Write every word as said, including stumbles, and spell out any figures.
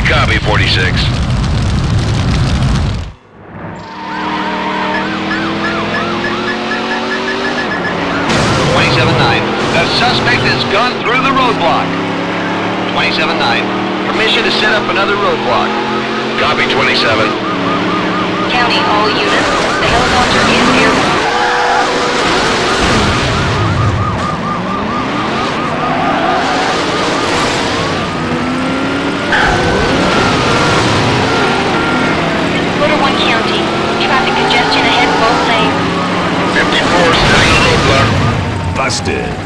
Copy, forty-six. twenty-seven nine. The suspect has gone through the roadblock. twenty-seven nine. Permission to set up another roadblock. Copy, twenty-seven. County, all units. The helicopter is airborne. Motor one County. Traffic congestion ahead both lanes. fifty-four, setting a roadblock. Busted.